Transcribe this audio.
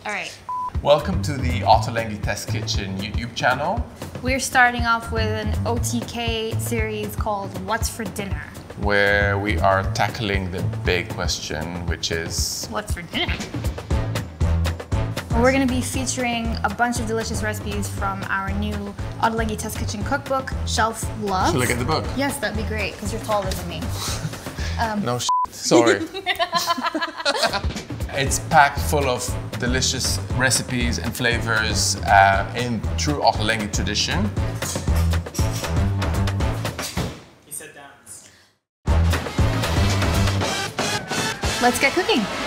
All right. Welcome to the Ottolenghi Test Kitchen YouTube channel. We're starting off with an OTK series called What's for Dinner? Where we are tackling the big question, which is... What's for dinner? We're going to be featuring a bunch of delicious recipes from our new Ottolenghi Test Kitchen cookbook, Shelf Love. Should I get the book? Yes, that'd be great, because you're taller than me. No shit. Sorry. It's packed full of delicious recipes and flavors in true Ottolenghi tradition. He said dance. Let's get cooking.